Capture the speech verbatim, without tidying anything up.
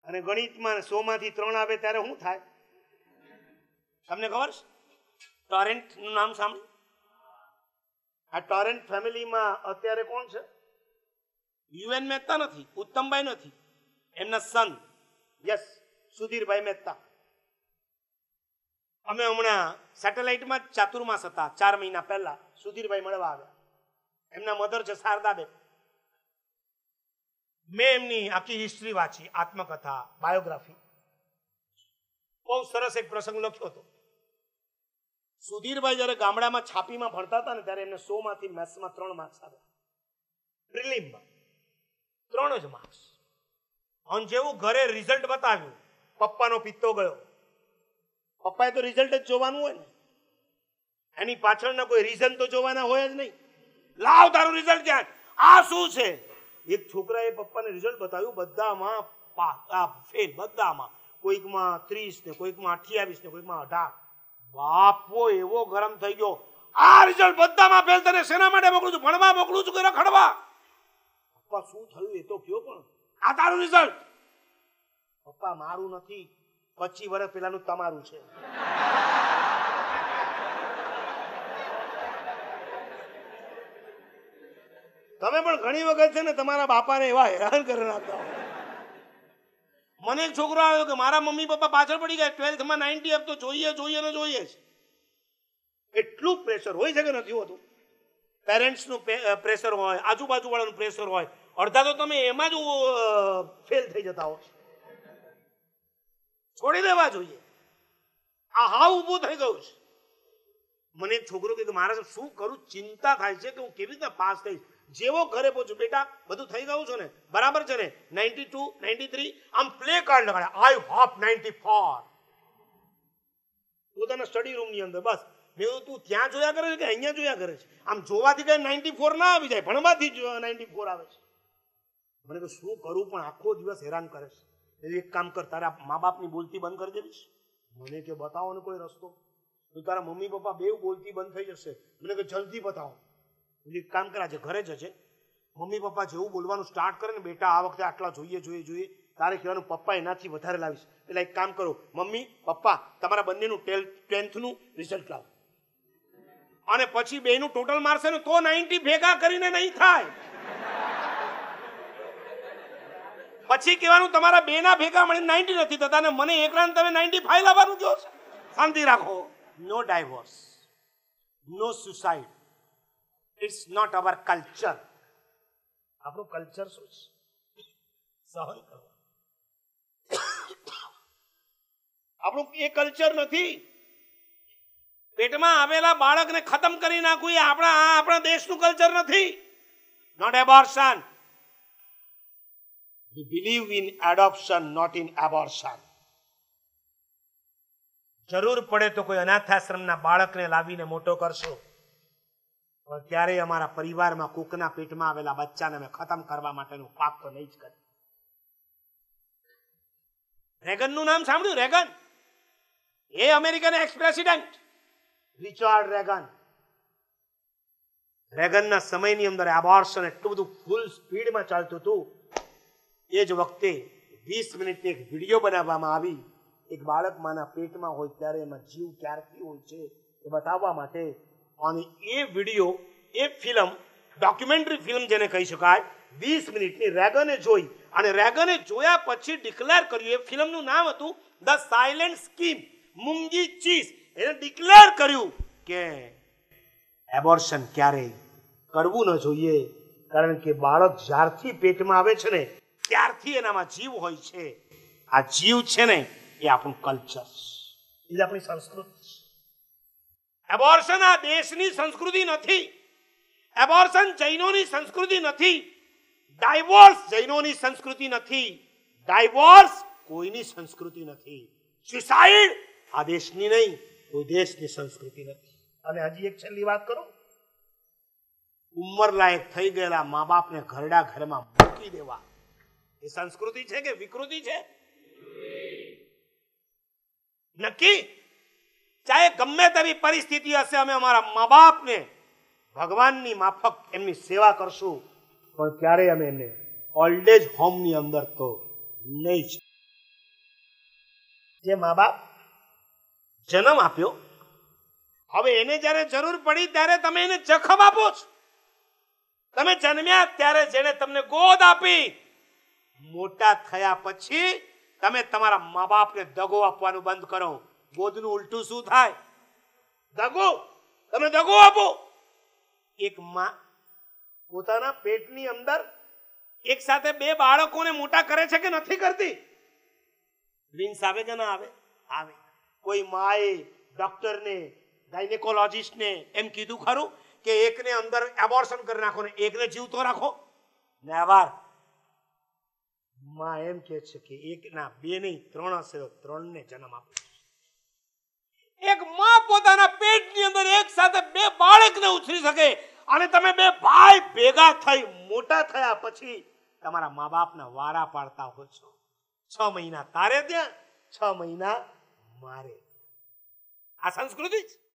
અને ગણિતમાં સો માંથી ત્રણ આવે ત્યારે શું થાય? તમને ખબર છે? ટોરેન્ટ નું નામ સાંભળ્યું? આ ટોરેન્ટ ફેમિલીમાં અત્યારે કોણ છે? યુએન મહેતા નથી, ઉત્તમભાઈ નથી, એમના સન યસ સુધીરભાઈ મહેતા. અમે હમણાં સેટેલાઇટમાં ચાતુર્માસ હતા ચાર મહિના પહેલા, સુધીરભાઈ મળવા આવ્યા. એમના મધર છે શારદાબેન. મેં એમની આખી હિસ્ટ્રી વાંચી, આત્મકથા, બાયોગ્રાફી. બહુ સરસ એક પ્રસંગ લખ્યો હતો. સુધીરભાઈ જયારે ગામડામાં છાપીમાં ભણતા હતા ને ત્યારે એમને સો માંથી મેથ્સમાં ત્રણ માર્ક્સ આવ્યા, પ્રિલિમમાં ત્રણ જ માર્ક્સ. અને જેવું ઘરે રિઝલ્ટ બતાવ્યું, પપ્પાનો પિત્તો ગયો. પપ્પાએ તો રિઝલ્ટ જ જોવાનું હોય ને, એની પાછળના કોઈ રીઝન તો જોવાના હોય જ નહીં. લાવ તારું રિઝલ્ટ ક્યાં? આ શું છે? એક છોકરાએ પપ્પાને રિઝલ્ટ બતાવ્યું, બધામાં ફેલ, બધામાં. કોઈકમાં ત્રીસ ને કોઈકમાં અઠ્યાવીસ ને કોઈકમાં અઢાર. બાપો એવો ગરમ થઈ ગયો, આ રિઝલ્ટ બધામાં ફેલ, તને શેના માટે મોકલું છું? ભણવા મોકલું છું કે રખડવા? પપ્પા શું થયું એ તો કયો. પણ આ તારું રિઝલ્ટ? પપ્પા મારું નથી, પચીસ વર્ષ પેલાનું તમારું છે. તમે પણ ઘણી વખત છે ને તમારા બાપાને એવા હેરાન કરી નાખતા. મને એક છોકરો આવ્યો કે મારા મમ્મી પપ્પા પાછળ પડી ગયા, ટ્વેલ્થમાં નાઇન્ટી અપ તો જોઈએ જોઈએ ને જોઈએ જ. એટલું પ્રેશર હોય છે કે નથી હોતું? પેરેન્ટ્સનું પ્રેશર હોય, આજુબાજુ વાળાનું પ્રેશર હોય, અડધા તો તમે એમાં જ ફેલ થઈ જતા હો. છોડી દેવા જોઈએ. આ હાવ ઊભું થઈ ગયું છે. મને એક છોકરો કે મારા શું કરું, ચિંતા થાય છે કે હું કેવી રીતે પાસ થઈશ. જેવો ઘરે પહોંચ્યું, બેટા બધું થઈ ગયું છે ને, બરાબર છે ને, નાઇન્ટી ટુ નાઇન્ટી થ્રી, આમ પ્લે કાર્ડ લગાડ્યા, આઈ હોપ નાઇન્ટી ફોર, પોતાના સ્ટડી રૂમ ની અંદર. બસ મેં તું ત્યાં જોયા કરે છે કે અહીંયા જોયા કરે છે? આમ જોવાથી કઈ નાઇન્ટી ફોર ના આવી જાય, ભણવાથી જ નાઇન્ટી ફોર આવે છે. મને તો શું કરું, પણ આખો દિવસ હેરાન કરે છે. એક કામ કર, તારા મા બાપની બોલતી બંધ કરી દેવીશ. મને કે બતાવો ને કોઈ રસ્તો. તો તારા મમ્મી પપ્પા બે બોલતી બંધ થઈ જશે. મને કે જલ્દી બતાવો. એક કામ કરા છે, ઘરે જ છે, મમ્મી પપ્પા જેવું બોલવાનું સ્ટાર્ટ કરે ને, બેટા આ વખતે આટલા જોઈએ જોઈએ જોઈએ, તારે કહેવાનું પપ્પા એનાથી વધારે લાવીશ. એટલે એક કામ કરો, મમ્મી પપ્પા તમારા બંનેનું ટેન્થનું રિઝલ્ટ લાવો, અને પછી બેનું ટોટલ મારશે ને તો નાઇન્ટી ભેગા કરીને નહીં થાય. પછી કહેવાનું તમારા બે ના ભેગા મળીને નાઇન્ટી નથી થતા, ને મને એકલા તમે નાઇન્ટી ફાઈવ લાવવાનું કહો છો. શાંતિ રાખો. No divorce, no suicide. It's not our culture. આપણું કલ્ચર શું છે? સહન કરવા. આપણું એ કલ્ચર નથી. પેટમાં આવેલા બાળકને ખતમ કરી નાખવું એ આપણા આપણા દેશનું કલ્ચર નથી. Not abortion. We believe in adoption, not in abortion. જરૂર પડે તો કોઈ અનાથાશ્રમના બાળકને લાવીને મોટો કરશો, પણ ક્યારેય અમારા પરિવારમાં કોકના પેટમાં આવેલા બચ્ચાને અમે ખતમ કરવા માટેનું પાપ તો નહીં જ કરીએ. રેગનનું નામ સાંભળ્યું? રેગન એ American ex president Richard Reagan. રેગનના સમયની અંદર એબોર્શન એટલું બધું ફૂલ સ્પીડમાં ચાલતું હતું. એ જ વખતે વીસ મિનિટની એક વિડીયો બનાવવામાં આવી. એક બાળક માના પેટમાં હોય ત્યારે એમાં જીવ ક્યારથી હોય છે એ બતાવવા માટે. અને એ વિડીયો, એ ફિલ્મ, ડોક્યુમેન્ટરી ફિલ્મ જેને કહી શકાય, વીસ મિનિટની રેગને જોઈ. અને રેગને જોયા પછી ડિક્લેર કર્યું, એ ફિલ્મનું નામ હતું ધ સાયલેન્ટ સ્કીમ, મૂંગી ચીઝ. એને ડિક્લેર કર્યું કે એબોર્શન ક્યારેય કરવું ન જોઈએ, કારણ કે બાળક જ્યારથી પેટમાં આવે છે ને ત્યારથી એનામાં જીવ હોય છે. આ જીવ છે ને એ આપણું કલ્ચર, એ આપણી સંસ્કૃતિ. એબોર્શન આ દેશની સંસ્કૃતિ નથી. એબોર્શન જૈનોની સંસ્કૃતિ નથી. ડાયવોર્સ જૈનોની સંસ્કૃતિ નથી. ડાયવોર્સ કોઈની સંસ્કૃતિ નથી. સુસાઇડ આ દેશની નહીં, કોઈ દેશની સંસ્કૃતિ નથી. અને હજી એક છેલ્લી વાત કરું, ઉંમર લાયક થઈ ગયેલા મા બાપને ઘરડા ઘરમાં મૂકી દેવા એ સંસ્કૃતિ છે કે વિકૃતિ છે? નક્કી. ચાહે ગમે તેવી પરિસ્થિતિ હશે, અમે અમારા મા બાપને ભગવાનની માફક એમની સેવા કરશું, પણ ક્યારેય અમે એમને ઓલ્ડ એજ હોમની અંદર તો નહીં. જે મા બાપ જન્મ આપ્યો, હવે એને જ્યારે જરૂર પડી ત્યારે તમે એને જખમ આપો છો. તમે જન્મ્યા ત્યારે જેને તમને ગોદ આપી, મોટા થયા પછી તમે તમારા મા બાપને દગો આપવાનું બંધ કરો. ગોદનું ઉલટું શું થાય? દગો. તમે દગો આપો. એક માં પોતાના પેટની અંદર એક સાથે બે બાળકોને મોટા કરે છે કે નથી કરતી? ટ્વિન્સ આવે કે ના આવે? આવે. કોઈ માએ ડોક્ટરને, ગાયનેકોલોજીસ્ટને એમ કીધું ખરું કે એકને અંદર એબોર્શન કરી નાખો ને એકને જીવતો રાખો? નેવર. માં એમ કે છે કે એક ના બે નહીં, ત્રણ હશે તો ત્રણ ને જન્મ આપો. એક માં પોતાના પેટની અંદર એક સાથે બે બાળકને ઉછરી શકે, અને તમે બે ભાઈ ભેગા થઈ મોટા થયા પછી તમારા મા બાપના વારા પાડતા હો છો. છ મહિના તારે ત્યાં, છ મહિના મારે. આ સંસ્કૃતિ છે.